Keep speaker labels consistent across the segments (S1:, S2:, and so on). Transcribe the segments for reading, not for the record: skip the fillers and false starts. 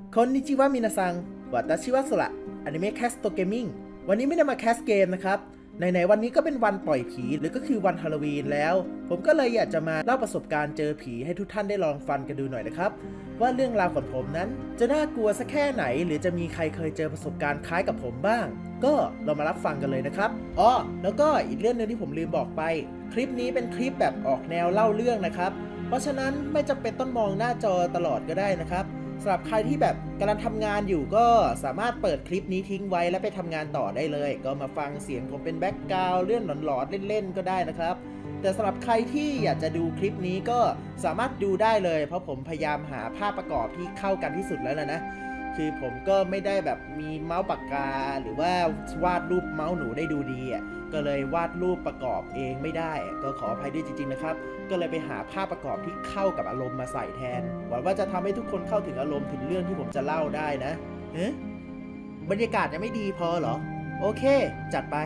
S1: คอนนิจิวะมินาซังวาตาชิวะสุระอนิเมะแคสโตเกมมิ่งวันนี้ไม่ได้มาแคสเกมนะครับไหนๆวันนี้ก็เป็นวันปล่อยผีหรือก็คือวันฮาโลวีนแล้วผมก็เลยอยากจะมาเล่าประสบการณ์เจอผีให้ทุกท่านได้ลองฟังกันดูหน่อยนะครับว่าเรื่องราวของผมนั้นจะน่ากลัวสักแค่ไหนหรือจะมีใครเคยเจอประสบการณ์คล้ายกับผมบ้างก็เรามารับฟังกันเลยนะครับแล้วก็อีกเรื่องนึงที่ผมลืมบอกไปคลิปนี้เป็นคลิปแบบออกแนวเล่าเรื่องนะครับเพราะฉะนั้นไม่จำเป็นต้องมองหน้าจอตลอดก็ได้นะครับสำหรับใครที่แบบกำลังทำงานอยู่ก็สามารถเปิดคลิปนี้ทิ้งไว้แล้วไปทำงานต่อได้เลยก็มาฟังเสียงผมเป็นแบ็กกราวด์เรื่องหลอนๆเล่นๆก็ได้นะครับแต่สำหรับใครที่อยากจะดูคลิปนี้ก็สามารถดูได้เลยเพราะผมพยายามหาภาพประกอบที่เข้ากันที่สุดแล้วนะคือผมก็ไม่ได้แบบมีเมาส์ปากกาหรือว่าวาดรูปเมาส์หนูได้ดูดีก็เลยวาดรูปประกอบเองไม่ได้ก็ขออภัยด้วยจริงๆนะครับก็เลยไปหาภาพประกอบที่เข้ากับอารมณ์มาใส่แทนหวังว่าจะทำให้ทุกคนเข้าถึงอารมณ์ถึงเรื่องที่ผมจะเล่าได้นะบรรยากาศยังไม่ดีพอเหรอโอเคจัดไป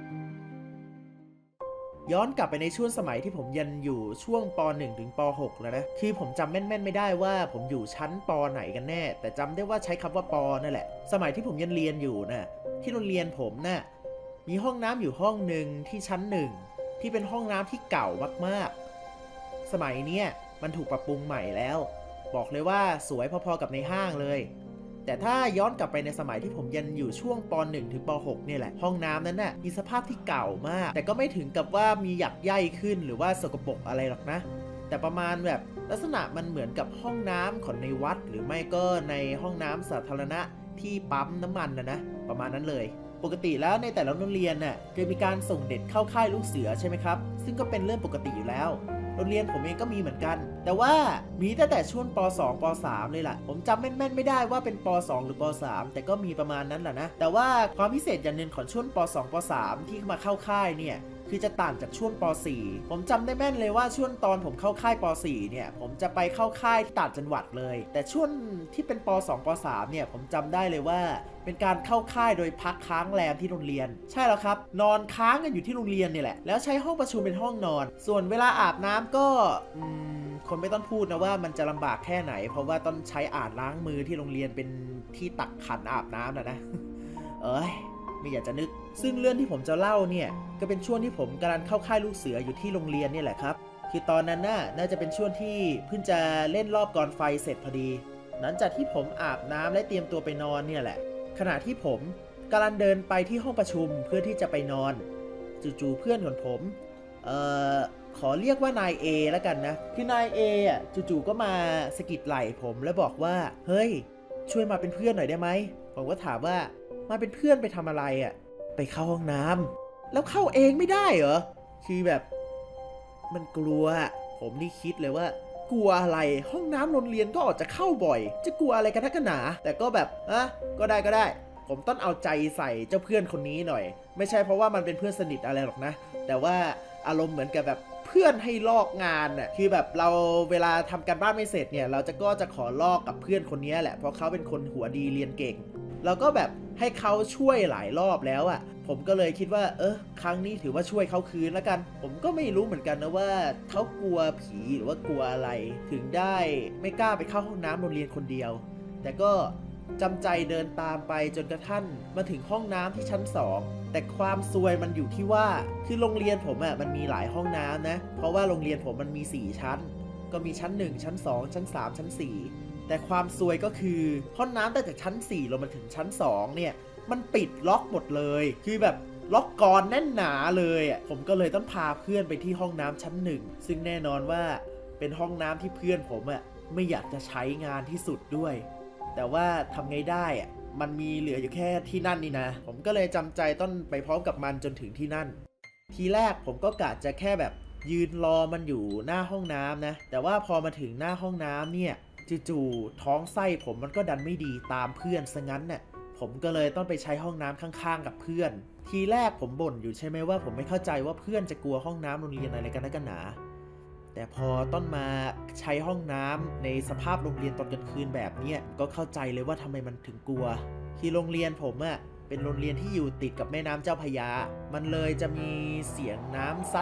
S1: ย้อนกลับไปในช่วงสมัยที่ผมยันอยู่ช่วงป .1 ถึงป .6 แล้วนะคือผมจำแม่นๆไม่ได้ว่าผมอยู่ชั้นปไหนกันแน่แต่จำได้ว่าใช้คำว่าปนั่นแหละสมัยที่ผมยันเรียนอยู่นะที่โรงเรียนผมนะมีห้องน้ำอยู่ห้องหนึ่งที่ชั้น1ที่เป็นห้องน้ำที่เก่ามากๆสมัยเนี้ยมันถูกปรับปรุงใหม่แล้วบอกเลยว่าสวยพอๆกับในห้างเลยแต่ถ้าย้อนกลับไปในสมัยที่ผมยันอยู่ช่วงป .1 ถึงป .6 เนี่ยแหละห้องน้ำนั้นน่ะมีสภาพที่เก่ามากแต่ก็ไม่ถึงกับว่ามีหยักใย่ขึ้นหรือว่าสกปรกอะไรหรอกนะแต่ประมาณแบบลักษณะมันเหมือนกับห้องน้ำของในวัดหรือไม่ก็ในห้องน้ำสาธารณะที่ปั๊มน้ำมันนะประมาณนั้นเลยปกติแล้วในแต่ละโรงเรียนน่ะจะมีการส่งเด็กเข้าค่ายลูกเสือใช่ไหมครับซึ่งก็เป็นเรื่องปกติอยู่แล้วโรงเรียนผมเองก็มีเหมือนกันแต่ว่ามีตั้งแต่ช่วงป .2 ป .3 เลยล่ะผมจำแม่นๆไม่ได้ว่าเป็นป .2 หรือป .3 แต่ก็มีประมาณนั้นแหละนะแต่ว่าความพิเศษอย่างหนึ่งของช่วงป .2 ป .3 ที่มาเข้าค่ายเนี่ยคือจะต่างจากช่วงป .4 ผมจำได้แม่นเลยว่าช่วงตอนผมเข้าค่ายป .4 เนี่ยผมจะไปเข้าค่ายที่ต่างจังหวัดเลยแต่ช่วงที่เป็นป .2 ป .3 เนี่ยผมจำได้เลยว่าเป็นการเข้าค่ายโดยพักค้างแรมที่โรงเรียนใช่แล้วครับนอนค้างกันอยู่ที่โรงเรียนเนี่ยแหละแล้วใช้ห้องประชุมเป็นห้องนอนส่วนเวลาอาบน้ำก็คนไม่ต้องพูดนะว่ามันจะลำบากแค่ไหนเพราะว่าต้องใช้อ่างล้างมือที่โรงเรียนเป็นที่ตักขันอาบน้ำนะ ไม่อยากจะนึกซึ่งเรื่องที่ผมจะเล่าเนี่ยก็เป็นช่วงที่ผมกำลังเข้าค่ายลูกเสืออยู่ที่โรงเรียนนี่แหละครับคือตอนนั้นน่าจะเป็นช่วงที่เพิ่งจะเล่นรอบกองไฟเสร็จพอดีหลังจากที่ผมอาบน้ำและเตรียมตัวไปนอนเนี่ยแหละขณะที่ผมกำลังเดินไปที่ห้องประชุมเพื่อที่จะไปนอนจู่ๆเพื่อนของผมขอเรียกว่านายเอแล้วกันนะคือนายเอจู่ๆก็มาสะกิดไหล่ผมแล้วบอกว่าเฮ้ยช่วยมาเป็นเพื่อนหน่อยได้ไหมผมก็ถามว่ามาเป็นเพื่อนไปทำอะไรไปเข้าห้องน้ำแล้วเข้าเองไม่ได้เหรอคือแบบมันกลัวผมนี่คิดเลยว่ากลัวอะไรห้องน้ำโรงเรียนก็ออกจะเข้าบ่อยจะกลัวอะไรกันนักกันหนาแต่ก็แบบก็ได้ผมต้องเอาใจใส่เจ้าเพื่อนคนนี้หน่อยไม่ใช่เพราะว่ามันเป็นเพื่อนสนิทอะไรหรอกนะแต่ว่าอารมณ์เหมือนกับแบบเพื่อนให้ลอกงานคือแบบเราเวลาทำการบ้านไม่เสร็จเนี่ยเราจะขอลอกกับเพื่อนคนนี้แหละเพราะเขาเป็นคนหัวดีเรียนเก่งเราก็แบบให้เขาช่วยหลายรอบแล้วผมก็เลยคิดว่าครั้งนี้ถือว่าช่วยเขาคืนแล้วกันผมก็ไม่รู้เหมือนกันนะว่าเขากลัวผีหรือว่ากลัวอะไรถึงได้ไม่กล้าไปเข้าห้องน้ำโรงเรียนคนเดียวแต่ก็จำใจเดินตามไปจนกระทั่งมาถึงห้องน้ำที่ชั้น2แต่ความซวยมันอยู่ที่ว่าคือโรงเรียนผมมันมีหลายห้องน้ำนะเพราะว่าโรงเรียนผมมันมี4ชั้นก็มีชั้น1ชั้น2ชั้น3ชั้น4แต่ความซวยก็คือห้องน้ำตั้งแต่ชั้น4ลงมาถึงชั้น2เนี่ยมันปิดล็อกหมดเลยคือแบบล็อกกรแน่นหนาเลยผมก็เลยต้องพาเพื่อนไปที่ห้องน้ำชั้น1ซึ่งแน่นอนว่าเป็นห้องน้ำที่เพื่อนผมไม่อยากจะใช้งานที่สุดด้วยแต่ว่าทำไงได้มันมีเหลืออยู่แค่ที่นั่นนี่นะผมก็เลยจำใจต้องไปพร้อมกับมันจนถึงที่นั่นทีแรกผมก็กะจะแค่แบบยืนรอมันอยู่หน้าห้องน้ำนะแต่ว่าพอมาถึงหน้าห้องน้ำเนี่ยจู่ๆท้องไส้ผมมันก็ดันไม่ดีตามเพื่อนซะงั้นผมก็เลยต้องไปใช้ห้องน้ำข้างๆกับเพื่อนทีแรกผมบ่นอยู่ใช่ไหมว่าผมไม่เข้าใจว่าเพื่อนจะกลัวห้องน้ำโรงเรียนอะไรกันนักกันหนาแต่พอต้องมาใช้ห้องน้ำในสภาพโรงเรียนตอนกลางคืนแบบนี้ก็เข้าใจเลยว่าทำไมมันถึงกลัวที่โรงเรียนผมเป็นโรงเรียนที่อยู่ติดกับแม่น้ำเจ้าพระยามันเลยจะมีเสียงน้ำซัด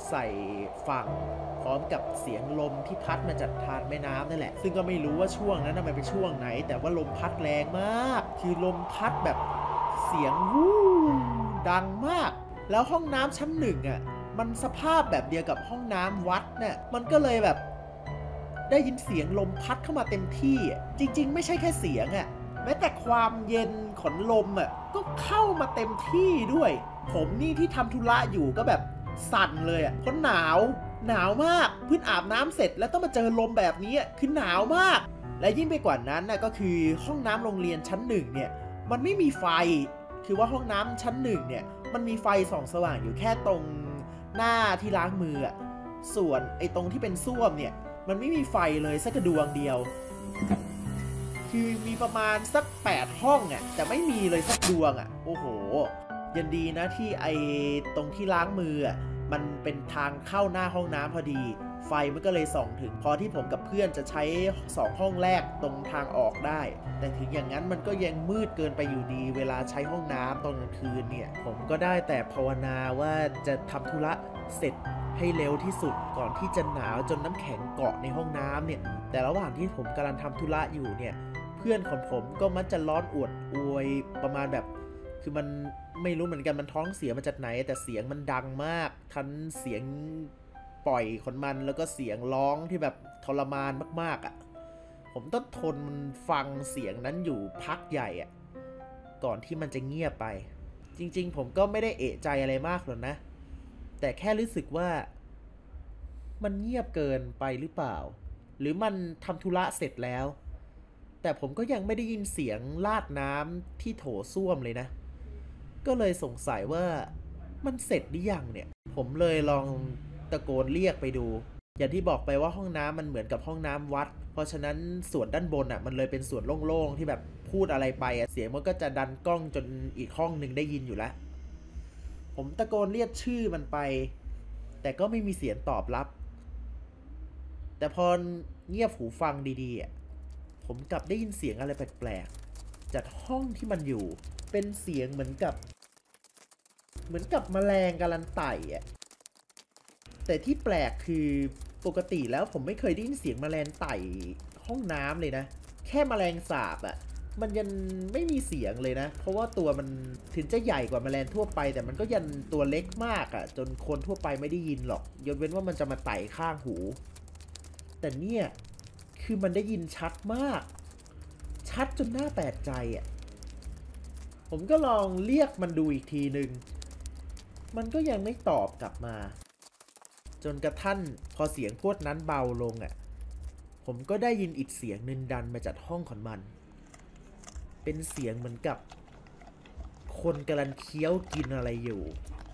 S1: ใส่ฝั่งพร้อมกับเสียงลมที่พัดมาจากทานแม่น้ำนั่นแหละซึ่งก็ไม่รู้ว่าช่วงนั้นมันเป็นช่วงไหนแต่ว่าลมพัดแรงมากคือลมพัดแบบเสียงวู้ดังมากแล้วห้องน้ำชั้นหนึ่งอ่ะมันสภาพแบบเดียวกับห้องน้ำวัดเนี่ยมันก็เลยแบบได้ยินเสียงลมพัดเข้ามาเต็มที่จริงๆไม่ใช่แค่เสียงอ่ะแม้แต่ความเย็นของลมอ่ะก็เข้ามาเต็มที่ด้วยผมนี่ที่ทำธุระอยู่ก็แบบสั่นเลยอ่ะเพราะหนาวมากเพิ่งอาบน้ำเสร็จแล้วต้องมาเจอลมแบบนี้คือหนาวมากและยิ่งไปกว่านั้นนะก็คือห้องน้ำโรงเรียนชั้นหนึ่งเนี่ยมันไม่มีไฟคือว่าห้องน้ำชั้นหนึ่งเนี่ยมันมีไฟส่องสว่างอยู่แค่ตรงหน้าที่ล้างมือส่วนไอ้ตรงที่เป็นส้วมเนี่ยมันไม่มีไฟเลยสักดวงเดียวคือมีประมาณสัก8ห้องแต่ไม่มีเลยสักดวงโอ้โหยันดีนะที่ไอ้ตรงที่ล้างมือมันเป็นทางเข้าหน้าห้องน้ำพอดีไฟมันก็เลยส่องถึงพอที่ผมกับเพื่อนจะใช้2ห้องแรกตรงทางออกได้แต่ถึงอย่างนั้นมันก็ยังมืดเกินไปอยู่ดีเวลาใช้ห้องน้ำตอนกลางคืนเนี่ยผมก็ได้แต่ภาวนาว่าจะทำธุระเสร็จให้เร็วที่สุดก่อนที่จะหนาวจนน้ำแข็งเกาะในห้องน้ำเนี่ยแต่ระหว่างที่ผมกำลังทำธุระอยู่เนี่ยเพื่อนของผมก็มักจะร้อนอวดอวยประมาณแบบคือมันไม่รู้เหมือนกันมันท้องเสียมาจากไหนแต่เสียงมันดังมากทั้งเสียงปล่อยของมันแล้วก็เสียงร้องที่แบบทรมานมากผมต้องทนฟังเสียงนั้นอยู่พักใหญ่ก่อนที่มันจะเงียบไปจริงๆผมก็ไม่ได้เอะใจอะไรมากหรอกนะแต่แค่รู้สึกว่ามันเงียบเกินไปหรือเปล่าหรือมันทำธุระเสร็จแล้วแต่ผมก็ยังไม่ได้ยินเสียงลาดน้ำที่โถส้วมเลยนะก็เลยสงสัยว่ามันเสร็จหรือยังเนี่ยผมเลยลองตะโกนเรียกไปดูอย่างที่บอกไปว่าห้องน้ำมันเหมือนกับห้องน้ำวัดเพราะฉะนั้นส่วนด้านบนมันเลยเป็นส่วนโล่งๆที่แบบพูดอะไรไปเสียงมันก็จะดันกล้องจนอีกห้องหนึ่งได้ยินอยู่แล้วผมตะโกนเรียกชื่อมันไปแต่ก็ไม่มีเสียงตอบรับแต่พอเงียบหูฟังดีๆผมกลับได้ยินเสียงอะไรแปลกๆจากห้องที่มันอยู่เป็นเสียงเหมือนกับแมลงกำลังไต่แต่ที่แปลกคือปกติแล้วผมไม่เคยได้ยินเสียงแมลงไต่ห้องน้ำเลยนะแค่แมลงสาบมันยังไม่มีเสียงเลยนะเพราะว่าตัวมันถึงจะใหญ่กว่าแมลงทั่วไปแต่มันก็ยังตัวเล็กมากจนคนทั่วไปไม่ได้ยินหรอกยกเว้นว่ามันจะมาไต่ข้างหูแต่เนี่ยคือมันได้ยินชัดมากชัดจนน่าแปลกใจผมก็ลองเรียกมันดูอีกทีหนึ่งมันก็ยังไม่ตอบกลับมาจนกระทั่งพอเสียงพวกนั้นเบาลงผมก็ได้ยินอีกเสียงนึงดันมาจากห้องของมันเป็นเสียงเหมือนกับคนกำลังเคี้ยวกินอะไรอยู่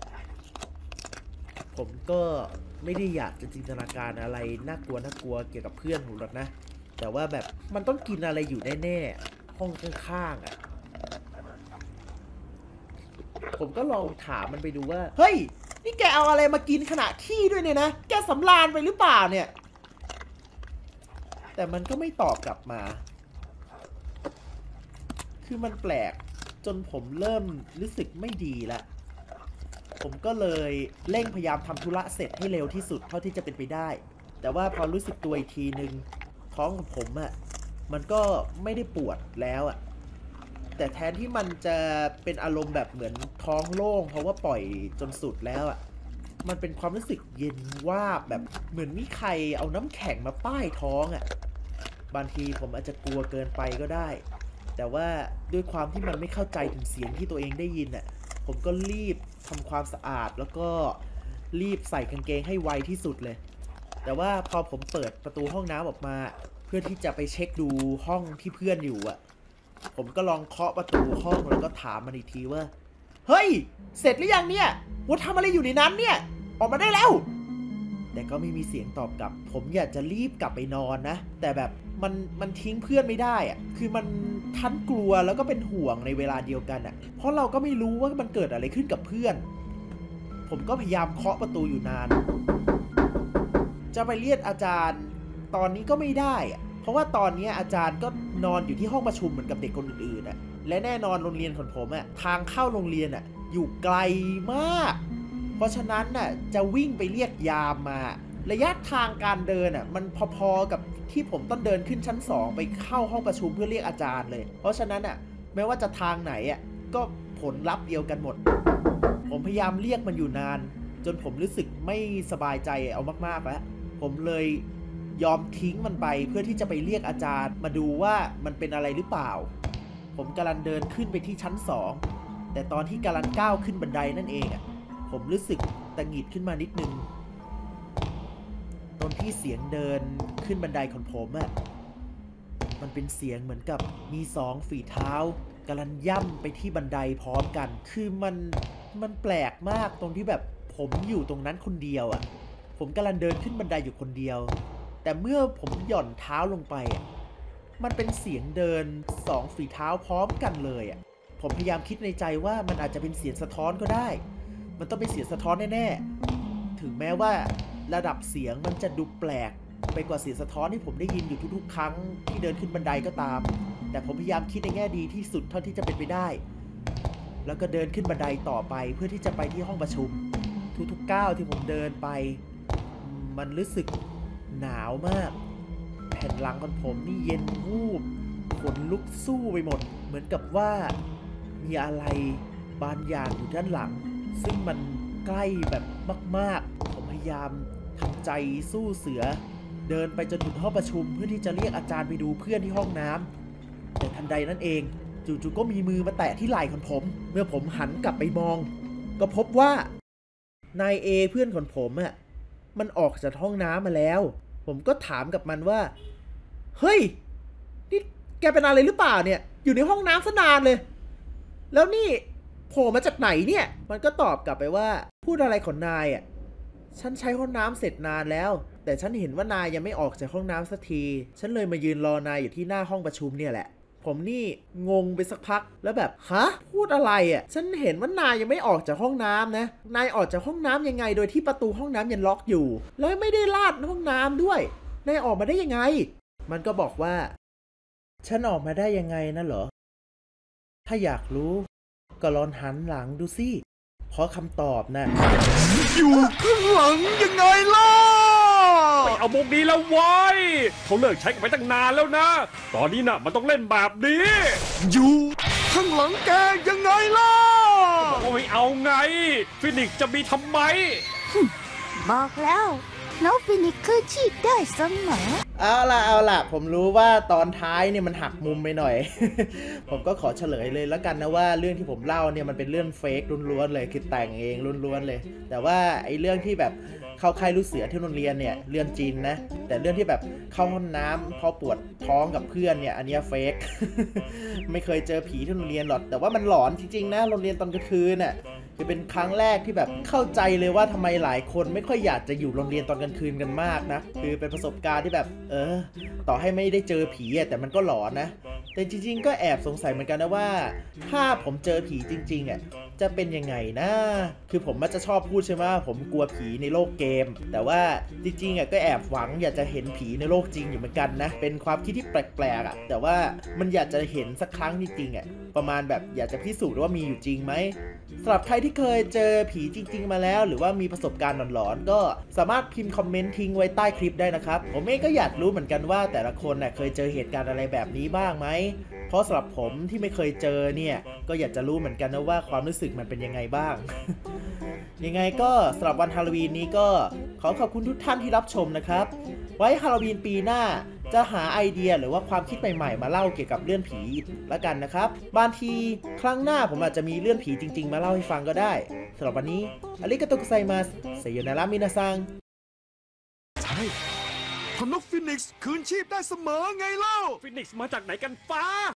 S1: ผมก็ไม่ได้อยากจะจินตนาการอะไรน่ากลัวเกี่ยวกับเพื่อนผมหรอกนะแต่ว่าแบบมันต้องกินอะไรอยู่แน่ๆห้องข้างๆผมก็ลองถามมันไปดูว่าเฮ้ยนี่แกเอาอะไรมากินขณะขี้ด้วยเนี่ยนะแกสำราญไปหรือเปล่าเนี่ยแต่มันก็ไม่ตอบกลับมาคือมันแปลกจนผมเริ่มรู้สึกไม่ดีแล้วผมก็เลยเร่งพยายามทำธุระเสร็จให้เร็วที่สุดเท่าที่จะเป็นไปได้แต่ว่าพอรู้สึกตัวอีกทีนึงท้องของผมมันก็ไม่ได้ปวดแล้วแต่แทนที่มันจะเป็นอารมณ์แบบเหมือนท้องโล่งเพราะว่าปล่อยจนสุดแล้วมันเป็นความรู้สึกเย็นวาบแบบเหมือนมีใครเอาน้ำแข็งมาป้ายท้องบางทีผมอาจจะกลัวเกินไปก็ได้แต่ว่าด้วยความที่มันไม่เข้าใจถึงเสียงที่ตัวเองได้ยินผมก็รีบทำความสะอาดแล้วก็รีบใส่กางเกงให้ไวที่สุดเลยแต่ว่าพอผมเปิดประตูห้องน้ำออกมาเพื่อที่จะไปเช็คดูห้องที่เพื่อนอยู่ผมก็ลองเคาะประตูห้องแล้วก็ถามมันอีกทีว่าเฮ้ยเสร็จหรือยังเนี่ยว่าทำอะไรอยู่ในนั้นเนี่ยออกมาได้แล้วแต่ก็ไม่มีเสียงตอบกลับผมอยากจะรีบกลับไปนอนนะแต่แบบมันทิ้งเพื่อนไม่ได้คือมันทั้งกลัวแล้วก็เป็นห่วงในเวลาเดียวกันเพราะเราก็ไม่รู้ว่ามันเกิดอะไรขึ้นกับเพื่อนผมก็พยายามเคาะประตูอยู่นานจะไปเรียกอาจารย์ตอนนี้ก็ไม่ได้เพราะว่าตอนนี้อาจารย์ก็นอนอยู่ที่ห้องประชุมเหมือนกับเด็กคนอื่นๆและแน่นอนโรงเรียนของผมทางเข้าโรงเรียนอยู่ไกลมากเพราะฉะนั้นน่ะจะวิ่งไปเรียกยามมาระยะทางการเดินอ่ะมันพอๆกับที่ผมต้องเดินขึ้นชั้น2ไปเข้าห้องประชุมเพื่อเรียกอาจารย์เลยเพราะฉะนั้นอ่ะไม่ว่าจะทางไหนอ่ะก็ผลลัพธ์เดียวกันหมดผมพยายามเรียกมันอยู่นานจนผมรู้สึกไม่สบายใจเอามากๆแล้วผมเลยยอมทิ้งมันไปเพื่อที่จะไปเรียกอาจารย์มาดูว่ามันเป็นอะไรหรือเปล่าผมกำลังเดินขึ้นไปที่ชั้น2แต่ตอนที่กำลังก้าวขึ้นบันไดนั่นเองอ่ะผมรู้สึกตังหงิดขึ้นมานิดนึงตอนที่เสียงเดินขึ้นบันไดของผมอ่ะมันเป็นเสียงเหมือนกับมี2ฝีเท้ากำลังย่ำไปที่บันไดพร้อมกันคือมันแปลกมากตรงที่แบบผมอยู่ตรงนั้นคนเดียวอ่ะผมกำลังเดินขึ้นบันไดอยู่คนเดียวแต่เมื่อผมหย่อนเท้าลงไปอ่ะมันเป็นเสียงเดิน2ฝีเท้าพร้อมกันเลยอ่ะผมพยายามคิดในใจว่ามันอาจจะเป็นเสียงสะท้อนก็ได้มันต้องเป็นเสียงสะท้อนแน่ๆถึงแม้ว่าระดับเสียงมันจะดูแปลกไปกว่าเสียงสะท้อนที่ผมได้ยินอยู่ทุกๆครั้งที่เดินขึ้นบันไดก็ตามแต่ผมพยายามคิดในแง่ดีที่สุดเท่าที่จะเป็นไปได้แล้วก็เดินขึ้นบันไดต่อไปเพื่อที่จะไปที่ห้องประชุมทุกๆก้าวที่ผมเดินไปมันรู้สึกหนาวมากแผ่นหลังของผมนี่เย็นวูบขนลุกสู้ไปหมดเหมือนกับว่ามีอะไรบางอย่างอยู่ด้านหลังซึ่งมันใกล้แบบมากๆผมพยายามทำใจสู้เสือเดินไปจนถึงห้องประชุมเพื่อที่จะเรียกอาจารย์ไปดูเพื่อนที่ห้องน้ำแต่ทันใดนั้นเองจู่ๆก็มีมือมาแตะที่ไหล่ของผมเมื่อผมหันกลับไปมองก็พบว่านายเอเพื่อนของผมอ่ะมันออกจากห้องน้ำมาแล้วผมก็ถามกับมันว่าเฮ้ยนี่แกเป็นอะไรหรือเปล่าเนี่ยอยู่ในห้องน้ำซะนานเลยแล้วนี่โผล่มาจากไหนเนี่ยมันก็ตอบกลับไปว่าพูดอะไรของนายอ่ะฉันใช้ห้องน้ำเสร็จนานแล้วแต่ฉันเห็นว่านายยังไม่ออกจากห้องน้ำสักทีฉันเลยมายืนรอนายอยู่ที่หน้าห้องประชุมเนี่ยแหละผมนี่งงไปสักพักแล้วแบบฮะพูดอะไรอ่ะฉันเห็นว่านายยังไม่ออกจากห้องน้ำนะนายออกจากห้องน้ำยังไงโดยที่ประตูห้องน้ำยังล็อกอยู่แล้วไม่ได้ลาดห้องน้ำด้วยนายออกมาได้ยังไงมันก็บอกว่าฉันออกมาได้ยังไงนะเหรอถ้าอยากรู้ก็ลองหันหลังดูสิเพราะคำตอบนะ
S2: อยู่ข้างหลังยังไงล่ะ
S3: ไปเอามุกนี้แล้วไว้เขาเลิกใช้กันไปตั้งนานแล้วนะตอนนี้น่ะมันต้องเล่นแบบนี้
S2: อยู่ข้างหลังแกยังไงล่ะ
S3: บอกว่าไม่เอาไงฟินิกซ์จะมีทำไม
S4: บอกแล้วฟินิกซ์คือชีพได้เสมอ
S1: เอาล่ะผมรู้ว่าตอนท้ายเนี่ยมันหักมุมไปหน่อย ผมก็ขอเฉลยเลยแล้วกันนะว่าเรื่องที่ผมเล่าเนี่ยมันเป็นเรื่องเฟกล้วนๆเลยคือแต่งเองล้วนๆเลยแต่ว่าไอ้เรื่องที่แบบเข้าค่ายลูกเสือที่โรงเรียนเนี่ยเรื่องจริงนะแต่เรื่องที่แบบเข้าห้องน้ำพอปวดท้องกับเพื่อนเนี่ยอันนี้เฟก ไม่เคยเจอผีที่โรงเรียนหรอกแต่ว่ามันหลอนจริงๆนะโรงเรียนตอนกลางคืนน่ะคือเป็นครั้งแรกที่แบบเข้าใจเลยว่าทำไมหลายคนไม่ค่อยอยากจะอยู่โรงเรียนตอนกลางคืนกันมากนะคือเป็นประสบการณ์ที่แบบต่อให้ไม่ได้เจอผีแต่มันก็หลอนนะแต่จริงๆก็แอบสงสัยเหมือนกันนะว่าถ้าผมเจอผีจริงๆจะเป็นยังไงนะคือผมมักจะชอบพูดใช่ไหมผมกลัวผีในโลกเกมแต่ว่าจริงๆก็แอบหวังอยากจะเห็นผีในโลกจริงอยู่เหมือนกันนะเป็นความคิดที่แปลกๆแต่ว่ามันอยากจะเห็นสักครั้งจริงๆประมาณแบบอยากจะพิสูจน์ว่ามีอยู่จริงไหมสำหรับใครที่เคยเจอผีจริงๆมาแล้วหรือว่ามีประสบการณ์หลอนๆก็สามารถพิมพ์คอมเมนต์ทิ้งไว้ใต้คลิปได้นะครับผมเองก็อยากรู้เหมือนกันว่าแต่ละคนเคยเจอเหตุการณ์อะไรแบบนี้บ้างไหมเพราะสำหรับผมที่ไม่เคยเจอเนี่ยก็อยากจะรู้เหมือนกันนะว่าความรู้สึกมันเป็นยังไงบ้าง ยังไงก็สำหรับวันฮาโลวีนนี้ก็ขอบคุณทุกท่านที่รับชมนะครับไว้ฮาโลวีนปีหน้าจะหาไอเดียหรือว่าความคิดใหม่ๆมาเล่าเกี่ยวกับเรื่องผีละกันนะครับบางทีครั้งหน้าผมอาจจะมีเรื่องผีจริงๆมาเล่าให้ฟังก็ได้สำหรับวันนี้อาริกาโตกุไซมัสเซโยนารามินาซัง
S2: ใช่นกฟินิกซ์คืนชีพได้เสมอไงเล่า
S3: ฟินิกซ์มาจากไหนกันฟ้า